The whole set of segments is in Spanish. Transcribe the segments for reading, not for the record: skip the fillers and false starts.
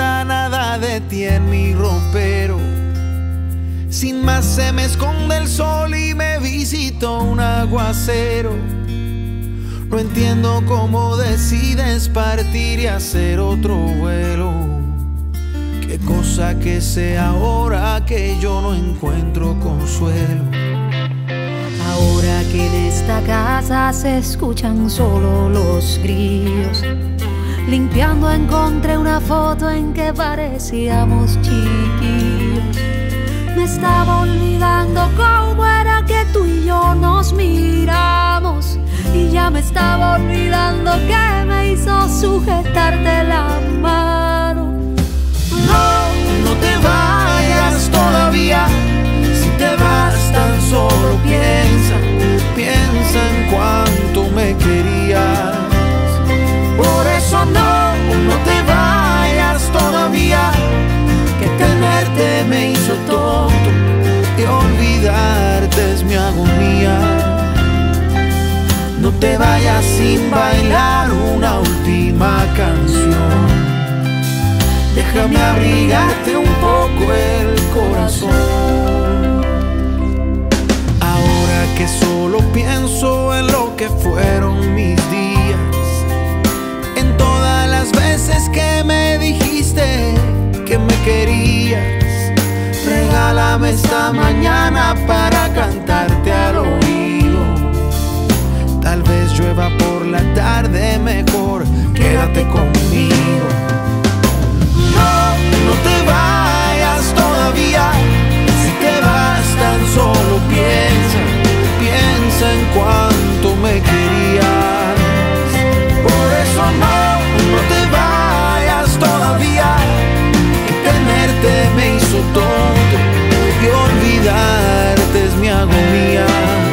queda nada de ti en mi ropero. Sin más se me esconde el sol y me visitó un aguacero. No entiendo cómo decides partir y hacer otro vuelo. Qué cosa que sea ahora que yo no encuentro consuelo. Ahora que en esta casa se escuchan solo los grillos, limpiando encontré una foto en que parecíamos chiquillos. Me estaba olvidando cómo era que tú y yo nos miramos, y ya me estaba olvidando que me hizo sujetarte la mano. No, no te vayas todavía. Si te vas tan solo piensa, piensa en cuánto me querías. Por eso no te vayas todavía, que tenerte me hizo tonto y olvidarte es mi agonía. No te vayas sin bailar una última canción. Déjame abrigarte un poco el corazón. Ahora que solo pienso en lo que fueron mis días, en todas las veces que me dijiste que me querías, regálame esta mañana para cantarte al oído. Tal vez llueva por la tarde, mejor quédate conmigo. No te vayas todavía. Si te vas tan solo piensa, piensa en cuánto me querías. Por eso no te vayas todavía, que tenerte me hizo tonto y olvidarte es mi agonía.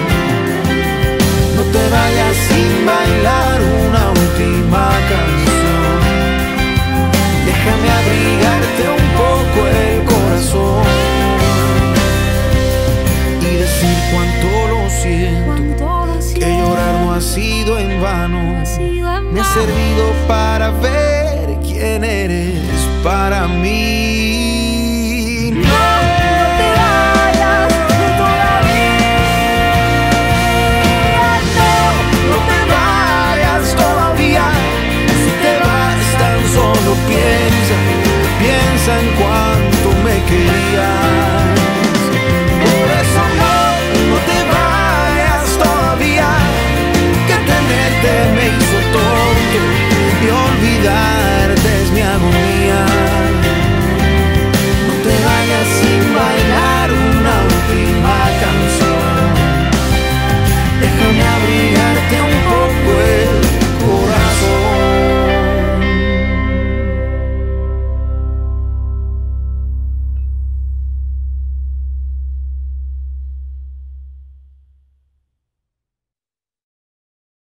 No te vayas sin bailar una última canción. Déjame abrigarte un poco el corazón y decir cuánto lo siento, que llorar no ha sido en vano. Me ha servido para ver quién eres para mí.